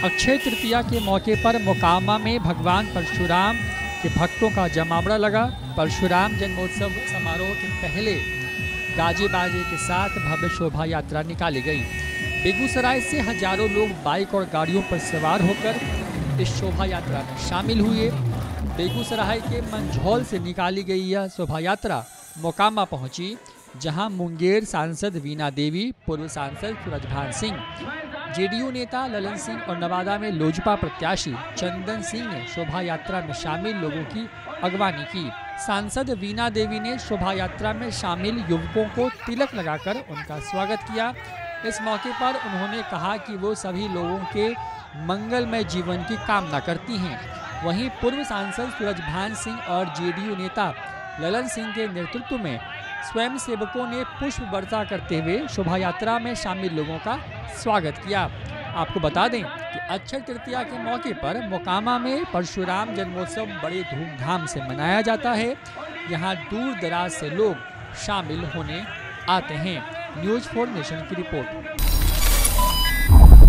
अक्षय तृतीया के मौके पर मोकामा में भगवान परशुराम के भक्तों का जमावड़ा लगा। परशुराम जन्मोत्सव समारोह के पहले गाजे बाजे के साथ भव्य शोभा यात्रा निकाली गई। बेगूसराय से हजारों लोग बाइक और गाड़ियों पर सवार होकर इस शोभा यात्रा में शामिल हुए। बेगूसराय के मंझौल से निकाली गई यह शोभा यात्रा मोकामा पहुंची, जहां मुंगेर सांसद वीणा देवी, पूर्व सांसद सूरजभान सिंह, जेडीयू नेता ललन सिंह और नवादा में लोजपा प्रत्याशी चंदन सिंह ने शोभा यात्रा में शामिल लोगों की अगवानी की। सांसद वीणा देवी ने शोभा यात्रा में शामिल युवकों को तिलक लगाकर उनका स्वागत किया। इस मौके पर उन्होंने कहा कि वो सभी लोगों के मंगलमय जीवन की कामना करती हैं। वहीं पूर्व सांसद सूरजभान सिंह और जेडीयू नेता ललन सिंह के नेतृत्व में स्वयं सेवकों ने पुष्प वर्षा करते हुए शोभा यात्रा में शामिल लोगों का स्वागत किया। आपको बता दें कि अक्षय तृतीया के मौके पर मोकामा में परशुराम जन्मोत्सव बड़े धूमधाम से मनाया जाता है। यहाँ दूर दराज से लोग शामिल होने आते हैं। न्यूज़ 4 नेशन की रिपोर्ट।